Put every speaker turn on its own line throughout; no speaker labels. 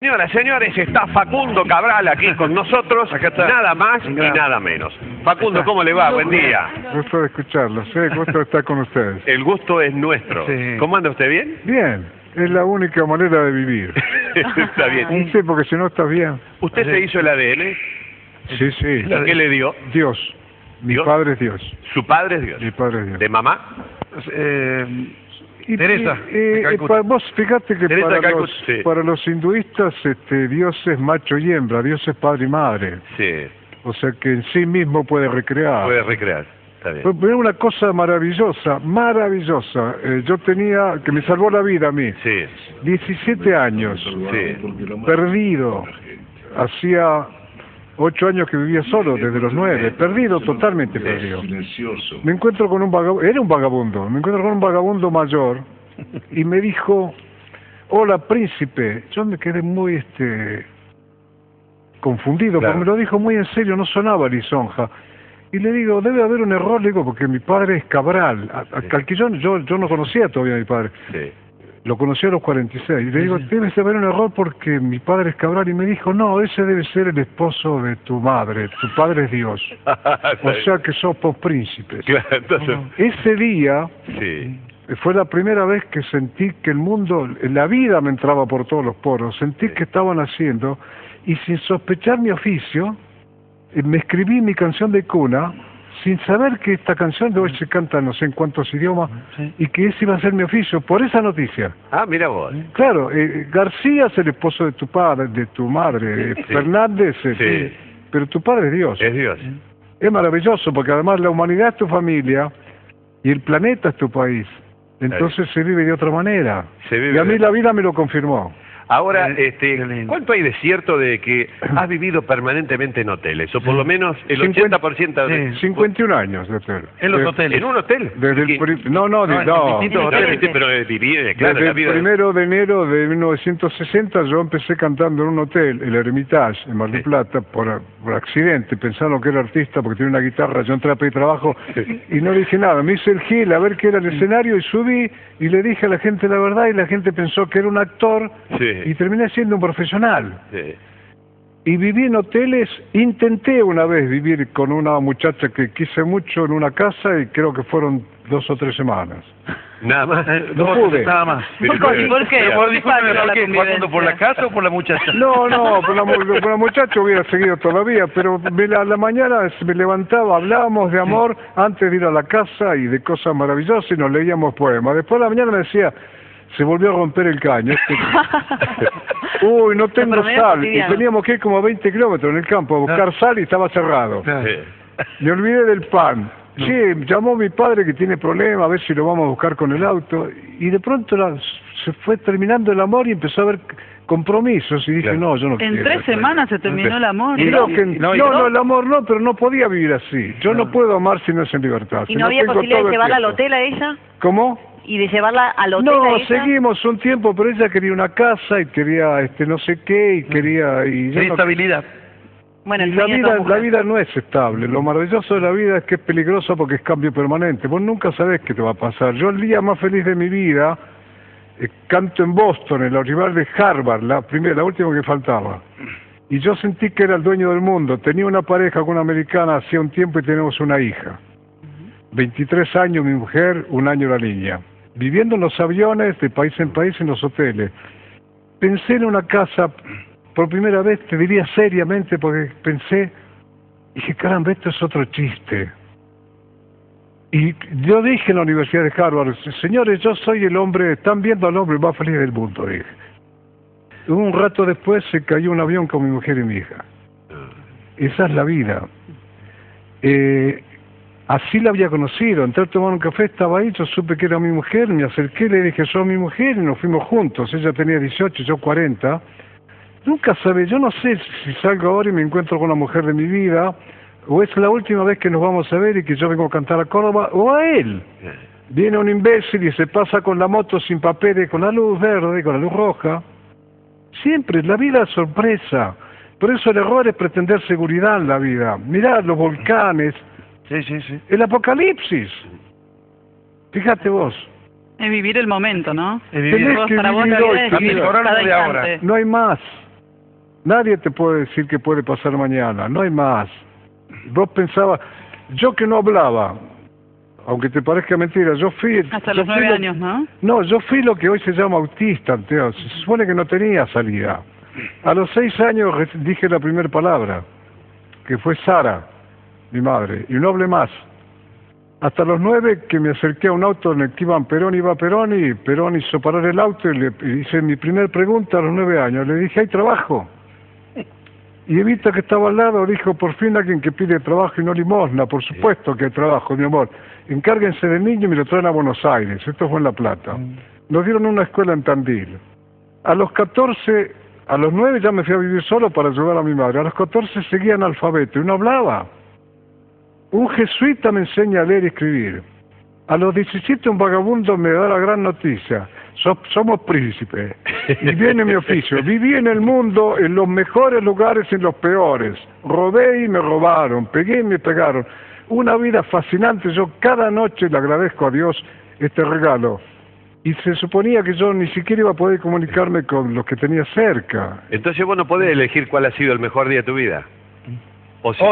Señoras, señores, está Facundo Cabral aquí con nosotros,
Acá está.
nada más y nada menos. Facundo, ¿cómo le va? Buen día.
Gusto de escucharlo, sí, gusto de estar con ustedes.
El gusto es nuestro.
Sí.
¿Cómo anda usted, bien?
Bien, es la única manera de vivir.
Está bien.
Sí, porque si no estás bien.
¿Usted se hizo el ADN?
Sí, sí.
¿Y qué le dio?
Dios. Mi
¿Dios?
padre es Dios.
¿Su padre es Dios?
Mi padre es Dios.
¿De mamá?
Teresa.
de Calcuta.
Vos fíjate que
Teresa de
para
Calcuta,
los,
sí.
para los hinduistas Dios es macho y hembra, Dios es padre y madre.
Sí,
O sea que en sí mismo puede recrear.
puede recrear. Está bien.
Fue una cosa maravillosa, maravillosa. Yo tenía, que me salvó la vida a mí,
Sí,
17 años,
sí.
perdido. Hacía 8 años que vivía solo, desde los 9, perdido, totalmente perdido. Me encuentro con un vagabundo, era un vagabundo, me encuentro con un vagabundo mayor y me dijo, hola príncipe. Yo me quedé muy confundido,
Claro.
porque me lo dijo muy en serio, no sonaba lisonja. Y le digo, debe haber un error, le digo, porque mi padre es Cabral, al que yo no conocía todavía a mi padre.
Sí.
Lo conocí a los 46. Y le digo, debe haber un error porque mi padre es Cabral. Y me dijo, no, ese debe ser el esposo de tu madre. Tu padre es Dios. O sea que sos príncipes.
Claro, entonces,
Ese día
sí.
fue la primera vez que sentí que el mundo, la vida me entraba por todos los poros. Sentí que estaban haciendo, y sin sospechar mi oficio, me escribí mi canción de cuna, sin saber que esta canción de hoy se canta no sé en cuántos idiomas, y que ese iba a ser mi oficio, por esa noticia.
Ah, mira vos.
Claro, García es el esposo de tu padre, de tu madre,
Sí.
Fernández,
Sí.
pero tu padre es Dios.
Es Dios.
Es maravilloso, porque además la humanidad es tu familia, y el planeta es tu país. Entonces se vive de otra manera.
Se vive
Y a mí
de-
la vida me lo confirmó.
Ahora, ¿cuánto hay de cierto de que has vivido permanentemente en hoteles? O por lo menos el 80% de...
51 años de hotel.
En los hoteles.
¿En un hotel?
Desde
¿Qué?
no,
en distintos hoteles.
Pero vivir, claro,
Desde
la
el
vida...
1 de enero de 1960 yo empecé cantando en un hotel, el Hermitage, en Mar del
Sí.
Plata, por accidente, pensaron que era artista porque tenía una guitarra. Yo entré a pedir trabajo y no dije nada. Me hice el gil a ver qué era el escenario y subí y le dije a la gente la verdad, y la gente pensó que era un actor.
Sí.
Y terminé siendo un profesional.
Sí.
Y viví en hoteles. Intenté una vez vivir con una muchacha que quise mucho en una casa, y creo que fueron 2 o 3 semanas.
Nada más.
No pude.
Nada más.
Pero-
¿Por qué?
¿Por qué?
Discúlpeme,
¿Por qué?
convivencia.
¿Facundo, por la casa o por la muchacha?
No, por la muchacha hubiera seguido todavía, pero a la mañana me levantaba, hablábamos de amor antes de ir a la casa y de cosas maravillosas, y nos leíamos poemas. Después de la mañana me decía, se volvió a romper el caño. Uy, no tengo
promedio
sal. Y
cotidiano.
teníamos que ir como a 20 kilómetros en el campo a buscar sal y estaba cerrado.
Sí.
Me olvidé del pan. Sí, llamó mi padre que tiene problemas, a ver si lo vamos a buscar con el auto. Y de pronto se fue terminando el amor y empezó a haber compromisos. Y dije,
Claro.
no, yo no
En
quiero.
3 semanas se terminó el amor.
Creo que,
no,
no, el amor no, pero no podía vivir así. Yo no puedo amar si no es en libertad.
¿Y
Si
no había
tengo
posibilidad
todo
de
el
llevarla al
tiempo.
hotel a ella?
¿Cómo?
¿Y de llevarla al hotel a
No,
ella?
seguimos un tiempo, pero ella quería una casa y quería no sé qué, y quería... Y yo
Hay
no-
estabilidad.
Bueno,
y
el
la
sueño de toda
vida,
mujer.
la vida no es estable. Lo maravilloso de la vida es que es peligroso porque es cambio permanente. Vos nunca sabés qué te va a pasar. Yo el día más feliz de mi vida canto en Boston, en la Universidad de Harvard, la última que faltaba. Y yo sentí que era el dueño del mundo. Tenía una pareja con una americana hacía un tiempo y tenemos una hija. 23 años mi mujer, 1 año la niña. Viviendo en los aviones, de país en país, en los hoteles. Pensé en una casa, por primera vez, te diría seriamente, porque pensé, dije, caramba, esto es otro chiste. Y yo dije en la Universidad de Harvard, señores, yo soy el hombre, están viendo al hombre más feliz del mundo, dije. Un rato después se cayó un avión con mi mujer y mi hija. Esa es la vida. Así la había conocido, entré a tomar un café, estaba ahí, yo supe que era mi mujer, me acerqué, le dije, soy mi mujer, y nos fuimos juntos. Ella tenía 18, yo 40. Nunca sabe, yo no sé si salgo ahora y me encuentro con la mujer de mi vida, o es la última vez que nos vamos a ver y que yo vengo a cantar a Córdoba, o a él. Viene un imbécil y se pasa con la moto sin papeles, con la luz verde, con la luz roja. Siempre, la vida es sorpresa. Por eso el error es pretender seguridad en la vida. Mirá los volcanes,
Sí, sí, sí.
el apocalipsis. Fíjate vos,
Es vivir el momento, ¿no?
Es vivir.
Tenés que
Para vos
vivir
la
hoy,
vida es
querido.
vivir
Mejorar
cada
lo de ahora.
instante.
no hay más. Nadie te puede decir qué puede pasar mañana, no hay más. Vos pensabas, yo que no hablaba, aunque te parezca mentira, yo fui...
Hasta los 9 años, ¿no?
No, yo fui lo que hoy se llama autista, Teo. Se supone que no tenía salida. A los 6 años dije la primera palabra, que fue Sara, mi madre, y no hablé más. Hasta los 9 que me acerqué a un auto en el que iba Perón hizo parar el auto y le hice mi primera pregunta a los 9 años. Le dije, ¿hay trabajo? Y Evita, que estaba al lado, dijo, por fin alguien que pide trabajo y no limosna. Por supuesto que hay trabajo, mi amor. Encárguense del niño y me lo traen a Buenos Aires. Esto fue en La Plata. Nos dieron una escuela en Tandil. A los 9 ya me fui a vivir solo para ayudar a mi madre. A los 14 seguía analfabeto y no hablaba. Un jesuita me enseña a leer y escribir. A los 17 un vagabundo me da la gran noticia. Somos príncipes. Y viene mi oficio. Viví en el mundo, en los mejores lugares y en los peores. Robé y me robaron. Pegué y me pegaron. Una vida fascinante. Yo cada noche le agradezco a Dios este regalo. Y se suponía que yo ni siquiera iba a poder comunicarme con los que tenía cerca.
Entonces vos no podés elegir cuál ha sido el mejor día de tu vida. ¿O sí?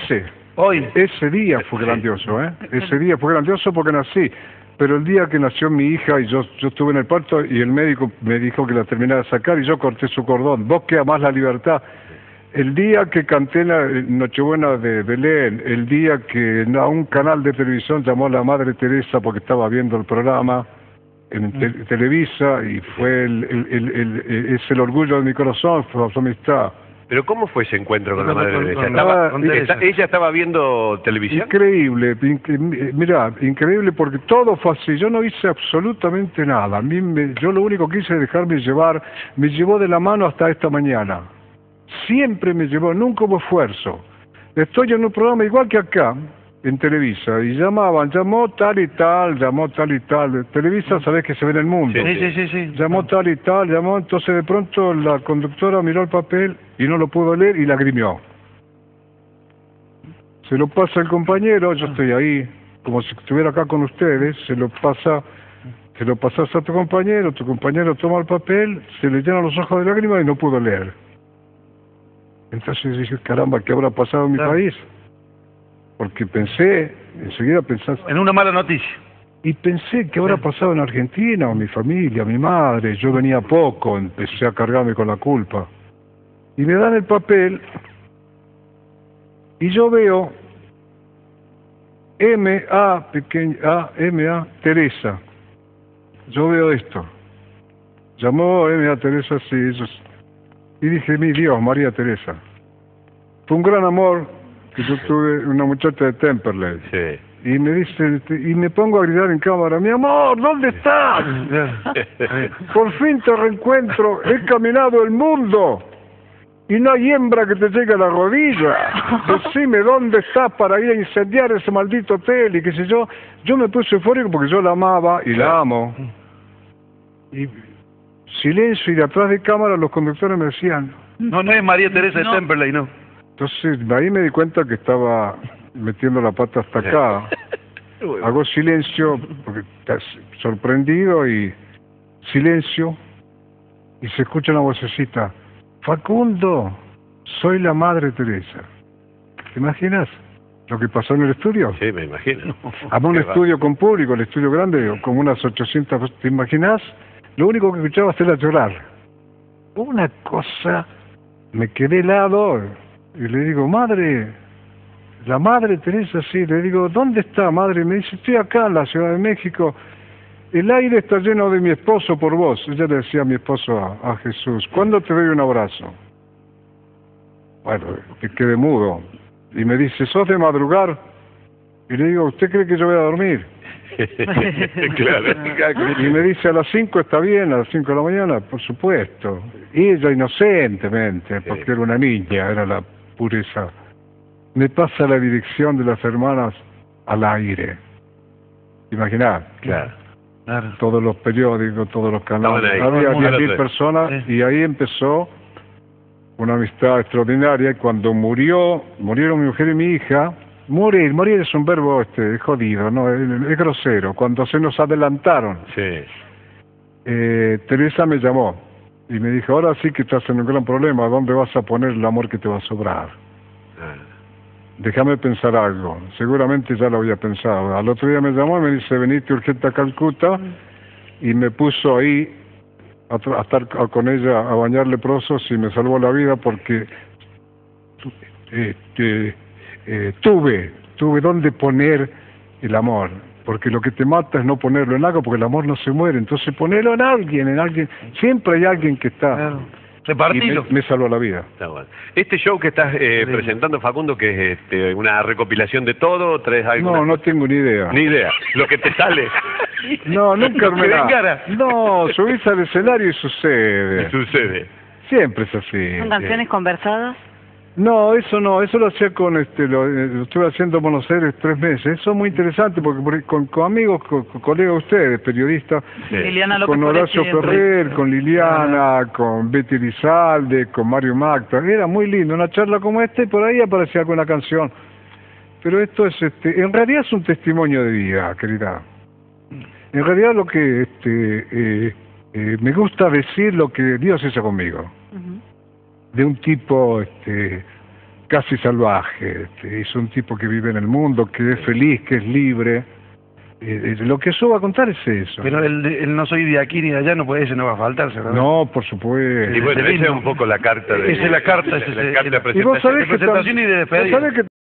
Ese día fue grandioso, ¿eh? Ese día fue grandioso porque nací. Pero el día que nació mi hija y yo estuve en el parto y el médico me dijo que la terminara de sacar y yo corté su cordón. Vos que amás la libertad. El día que canté la Nochebuena de Belén, el día que a un canal de televisión llamó a la Madre Teresa porque estaba viendo el programa en Televisa y fue es el orgullo de mi corazón, fue su amistad.
¿Pero cómo fue ese encuentro con la Madre Teresa? ¿Ella estaba viendo televisión?
Increíble, mirá, increíble porque todo fue así. Yo no hice absolutamente nada. Yo lo único que hice es dejarme llevar. Me llevó de la mano hasta esta mañana. Siempre me llevó, nunca hubo esfuerzo. Estoy en un programa igual que acá, en Televisa, y llamó tal y tal. Televisa, sabés que se ve en el mundo.
Sí.
Llamó tal y tal, entonces de pronto la conductora miró el papel y no lo pudo leer y lagrimió. Se lo pasa el compañero, yo estoy ahí, como si estuviera acá con ustedes, se lo pasas a tu compañero toma el papel, se le llenan los ojos de lágrimas y no pudo leer. Entonces dije, caramba, ¿qué habrá pasado en mi país? Porque enseguida pensé...
En una mala noticia.
Y pensé, ¿qué habrá pasado en Argentina, o mi familia, mi madre? Yo venía poco, empecé a cargarme con la culpa. Y me dan el papel, y yo veo M.A. Teresa. Yo veo esto. Llamó M.A. Teresa, sí, ellos... Y dije, mi Dios, María Teresa. Fue un gran amor que yo tuve, una muchacha de Temperley.
Sí.
Y me dice, y me pongo a gritar en cámara, mi amor, ¿dónde estás? Por fin te reencuentro, he caminado el mundo. Y no hay hembra que te llegue a la rodilla. Decime dónde estás para ir a incendiar ese maldito hotel y qué sé yo. Yo me puse eufórico porque yo la amaba y la amo. Y silencio, y de atrás de cámara los conductores me decían...
No es María Teresa de Temperley, no.
Entonces ahí me di cuenta que estaba metiendo la pata hasta acá. Hago silencio, porque estás sorprendido, y silencio, y se escucha una vocecita. Facundo, soy la Madre Teresa. ¿Te imaginas lo que pasó en el estudio?
Sí, me imagino.
Había un estudio con público, el estudio grande, como unas 800... ¿Te imaginas? Lo único que escuchaba era llorar. Una cosa, me quedé helado y le digo, madre, la Madre Teresa, sí. Le digo, ¿dónde está, madre? Me dice, estoy acá en la Ciudad de México. El aire está lleno de mi esposo por vos. Ella le decía a mi esposo, a Jesús, ¿cuándo te doy un abrazo? Bueno, que quedé mudo. Y me dice, ¿sos de madrugar? Y le digo, ¿usted cree que yo voy a dormir?
Claro.
Y me dice, a las 5 está bien, a las 5 de la mañana, por supuesto. Y ella inocentemente, porque era una niña, era la pureza. Me pasa la dirección de las hermanas al aire. Imaginá.
Claro.
Todos los periódicos, todos los canales. Había 10.000 personas y ahí empezó una amistad extraordinaria. Y cuando murieron mi mujer y mi hija, morir es un verbo jodido, no, es grosero. Cuando se nos adelantaron,
sí.
Teresa me llamó Y me dijo, ahora sí que estás en un gran problema, ¿dónde vas a poner el amor que te va a sobrar? Déjame pensar algo, seguramente ya lo había pensado. Al otro día me llamó y me dice, venite urgente a Calcuta, y me puso ahí a estar con ella, a bañar leprosos, y me salvó la vida porque tuve dónde poner el amor, porque lo que te mata es no ponerlo en algo, porque el amor no se muere, entonces ponerlo en alguien, siempre hay alguien que está.
Claro. Repartilo.
Y me salvó la vida.
Está bueno. Este show que estás presentando, Facundo, que es una recopilación de todo, ¿traes alguna?
No tengo ni idea.
Ni idea. Lo que te sale.
No, nunca me
da. Cara.
No, subís al escenario y sucede.
Sucede.
Siempre es así.
¿Son canciones conversadas?
No, eso lo hacía con lo estuve haciendo en Buenos Aires 3 meses. Eso es muy interesante porque con amigos, con colegas de ustedes, periodistas,
Liliana López
con Horacio Ferrer, con Liliana, con Betty Lizalde, con Mario Macta. Era muy lindo, una charla como esta, y por ahí aparecía alguna canción. Pero esto es, en realidad es un testimonio de vida, querida. En realidad lo que me gusta decir lo que Dios hizo conmigo. De un tipo casi salvaje, es un tipo que vive en el mundo, que es feliz, que es libre. Lo que yo voy a contar es eso.
Pero el no soy de aquí ni de allá, ese no va a faltar, ¿verdad?
No, por supuesto.
Y bueno, esa es un poco la carta de...
Esa es la carta,
la carta de
Y vos sabés que
presentación y de despedida.
¿Sabés que